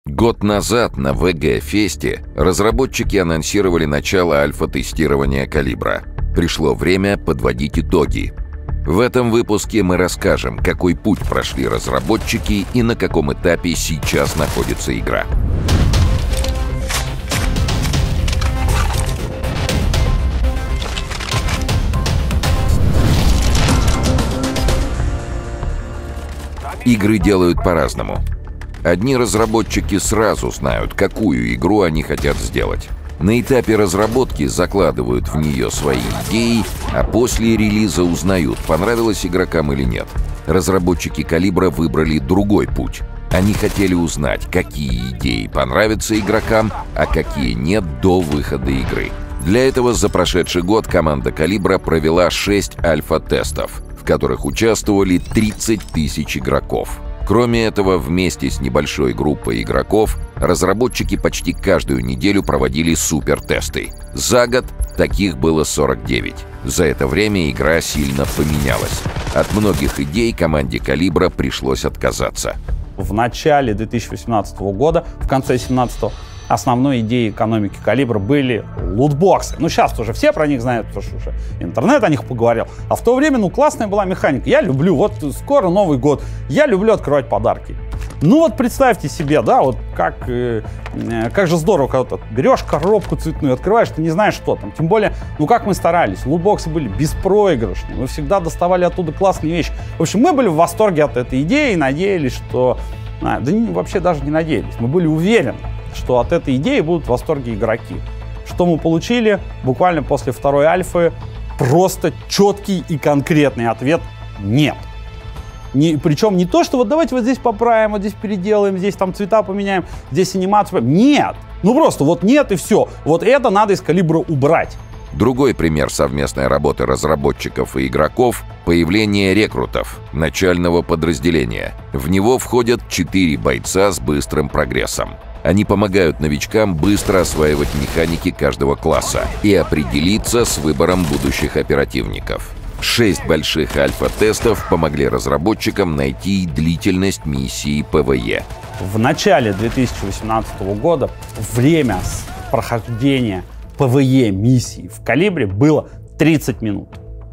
Год назад на VG-фесте разработчики анонсировали начало альфа-тестирования «Калибра». Пришло время подводить итоги. В этом выпуске мы расскажем, какой путь прошли разработчики и на каком этапе сейчас находится игра. Игры делают по-разному. Одни разработчики сразу знают, какую игру они хотят сделать. На этапе разработки закладывают в нее свои идеи, а после релиза узнают, понравилось игрокам или нет. Разработчики «Калибра» выбрали другой путь. Они хотели узнать, какие идеи понравятся игрокам, а какие нет до выхода игры. Для этого за прошедший год команда «Калибра» провела 6 альфа-тестов, в которых участвовали 30 тысяч игроков. Кроме этого, вместе с небольшой группой игроков разработчики почти каждую неделю проводили супертесты. За год таких было 49. За это время игра сильно поменялась. От многих идей команде «Калибра» пришлось отказаться. В начале 2018 года, в конце 2017 основной идеей экономики «Калибра» были лутбоксы. Ну, сейчас уже все про них знают, потому что уже интернет о них поговорил. А в то время, классная была механика. Я люблю, вот скоро Новый год, я люблю открывать подарки. Ну, вот представьте себе, да, вот как же здорово, когда ты берешь коробку цветную, открываешь, ты не знаешь, что там. Тем более, как мы старались, лутбоксы были беспроигрышные, мы всегда доставали оттуда классные вещи. В общем, мы были в восторге от этой идеи и надеялись, что... вообще даже не надеялись, мы были уверены, что от этой идеи будут в восторге игроки. Что мы получили? Буквально после второй альфы просто четкий и конкретный ответ – нет. Причем не то, что вот давайте вот здесь поправим, вот здесь переделаем, здесь там цвета поменяем, здесь анимацию. Нет. Просто вот нет и все. Вот это надо из «Калибра» убрать. Другой пример совместной работы разработчиков и игроков – появление рекрутов, начального подразделения. В него входят 4 бойца с быстрым прогрессом. Они помогают новичкам быстро осваивать механики каждого класса и определиться с выбором будущих оперативников. 6 больших альфа-тестов помогли разработчикам найти длительность миссии ПВЕ. В начале 2018 года время прохождения ПВЕ миссии в «Калибре» было 30 минут.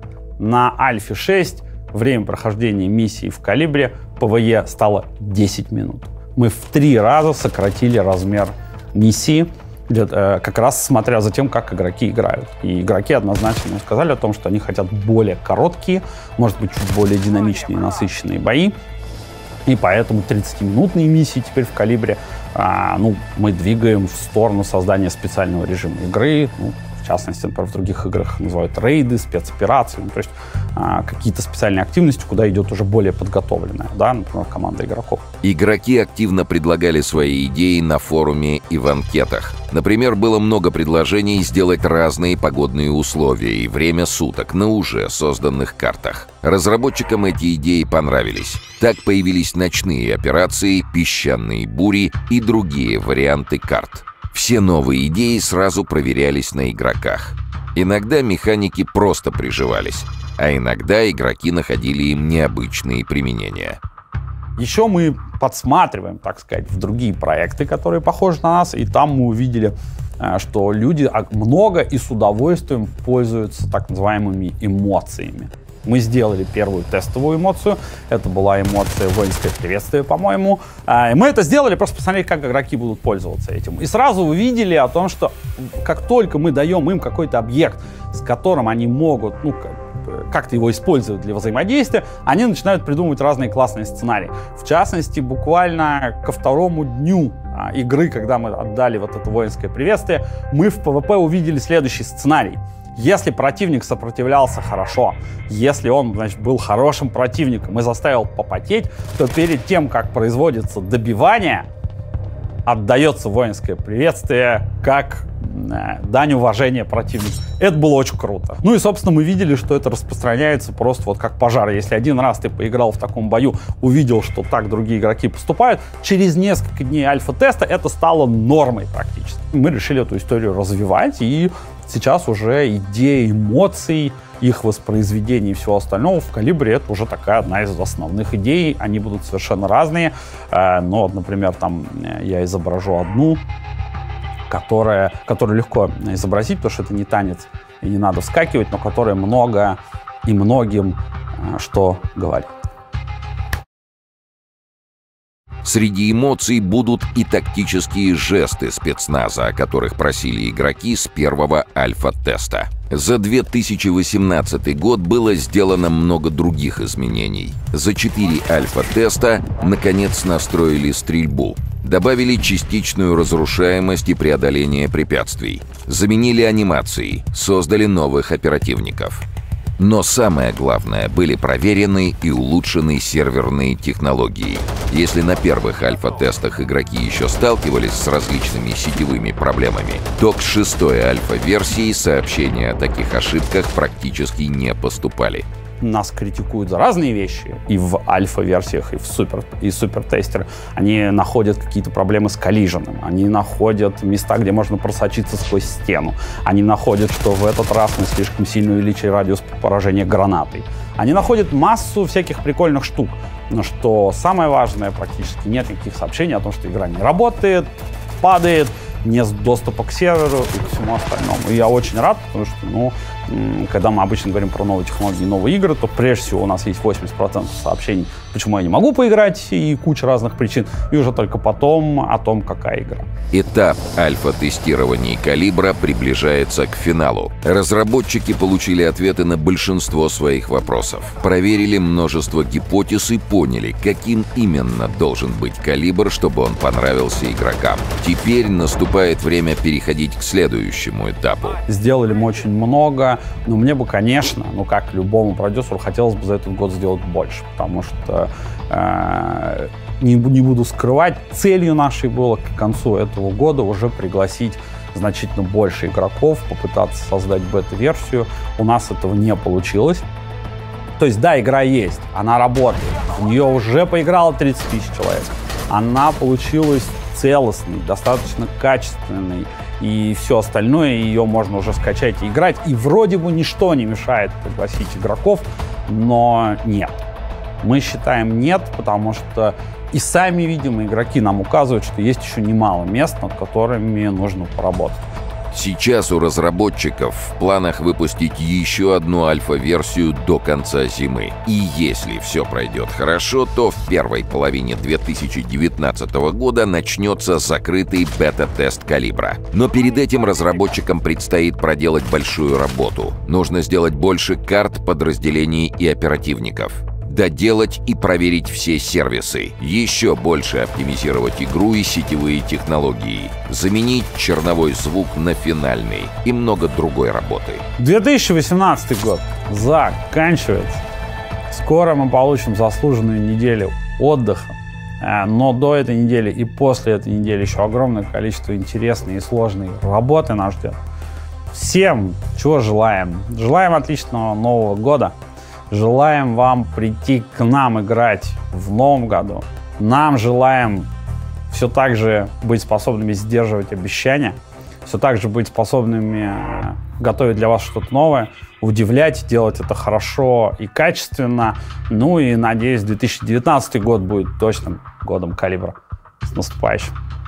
На Альфе 6 время прохождения миссии в «Калибре» ПВЕ стало 10 минут. Мы в 3 раза сократили размер миссии, как раз смотря за тем, как игроки играют. И игроки однозначно сказали о том, что они хотят более короткие, может быть, чуть более динамичные и насыщенные бои. И поэтому 30-минутные миссии теперь в «Калибре» мы двигаем в сторону создания специального режима игры. В частности, например, в других играх называют рейды, спецоперации. То есть какие-то специальные активности, куда идет уже более подготовленная, например, команда игроков. Игроки активно предлагали свои идеи на форуме и в анкетах. Например, было много предложений сделать разные погодные условия и время суток на уже созданных картах. Разработчикам эти идеи понравились. Так появились ночные операции, песчаные бури и другие варианты карт. Все новые идеи сразу проверялись на игроках. Иногда механики просто приживались, а иногда игроки находили им необычные применения. Еще мы подсматриваем, так сказать, в другие проекты, которые похожи на нас, и там мы увидели, что люди много и с удовольствием пользуются так называемыми эмоциями. Мы сделали первую тестовую эмоцию. Это была эмоция «Воинское приветствие», по-моему. И мы это сделали, просто посмотреть, как игроки будут пользоваться этим. И сразу увидели о том, что как только мы даем им какой-то объект, с которым они могут как-то его использовать для взаимодействия, они начинают придумывать разные классные сценарии. В частности, буквально ко 2-му дню игры, когда мы отдали вот это «Воинское приветствие», мы в PvP увидели следующий сценарий. Если противник сопротивлялся хорошо, если он, был хорошим противником и заставил попотеть, то перед тем, как производится добивание, отдается воинское приветствие как дань уважения противнику. Это было очень круто. И, собственно, мы видели, что это распространяется просто вот как пожар. Если один раз ты поиграл в таком бою, увидел, что так другие игроки поступают, через несколько дней альфа-теста это стало нормой практически. Мы решили эту историю развивать, и сейчас уже идея эмоций их воспроизведения и всего остального, в «Калибре» это уже такая одна из основных идей. Они будут совершенно разные. Но, вот, например, там я изображу одну, которую легко изобразить, потому что это не танец и не надо вскакивать, но которая много и многим что говорит. Среди эмоций будут и тактические жесты спецназа, о которых просили игроки с первого альфа-теста. За 2018 год было сделано много других изменений. За 4 альфа-теста наконец настроили стрельбу. Добавили частичную разрушаемость и преодоление препятствий. Заменили анимации, создали новых оперативников. Но самое главное, были проверены и улучшены серверные технологии. Если на первых альфа-тестах игроки еще сталкивались с различными сетевыми проблемами, то к 6-й альфа-версии сообщения о таких ошибках практически не поступали. Нас критикуют за разные вещи, и в альфа-версиях, и в супер-тестеры. Они находят какие-то проблемы с коллиженом, они находят места, где можно просочиться сквозь стену, они находят, что в этот раз мы слишком сильно увеличили радиус поражения гранатой. Они находят массу всяких прикольных штук, но что самое важное, практически нет никаких сообщений о том, что игра не работает, падает, нет доступа к серверу и к всему остальному. И я очень рад, потому что, когда мы обычно говорим про новые технологии, новые игры, то прежде всего у нас есть 80% сообщений, почему я не могу поиграть, и куча разных причин, и уже только потом о том, какая игра. Этап альфа-тестирования «Калибра» приближается к финалу. Разработчики получили ответы на большинство своих вопросов, проверили множество гипотез и поняли, каким именно должен быть «Калибр», чтобы он понравился игрокам. Теперь наступает время переходить к следующему этапу. Сделали мы очень много, но мне бы, конечно, как любому продюсеру, хотелось бы за этот год сделать больше, потому что, не буду скрывать, целью нашей было к концу этого года уже пригласить значительно больше игроков, попытаться создать бета-версию. У нас этого не получилось. То есть, да, игра есть, она работает, в нее уже поиграло 30 тысяч человек. Она получилась целостной, достаточно качественной, и все остальное ее можно уже скачать и играть. И вроде бы ничто не мешает пригласить игроков, но нет. Мы считаем нет, потому что и сами видим, и игроки нам указывают, что есть еще немало мест, над которыми нужно поработать. Сейчас у разработчиков в планах выпустить еще одну альфа-версию до конца зимы. И если все пройдет хорошо, то в первой половине 2019 года начнется закрытый бета-тест «Калибра». Но перед этим разработчикам предстоит проделать большую работу. Нужно сделать больше карт, подразделений и оперативников. Доделать и проверить все сервисы, еще больше оптимизировать игру и сетевые технологии, заменить черновой звук на финальный и много другой работы. 2018 год заканчивается. Скоро мы получим заслуженную неделю отдыха, но до этой недели и после этой недели еще огромное количество интересной и сложной работы нас ждет. Всем чего желаем? Желаем отличного Нового года. Желаем вам прийти к нам играть в новом году. Нам желаем все так же быть способными сдерживать обещания, все так же быть способными готовить для вас что-то новое, удивлять, делать это хорошо и качественно. Ну и, надеюсь, 2019 год будет точным годом «Калибра». С наступающим!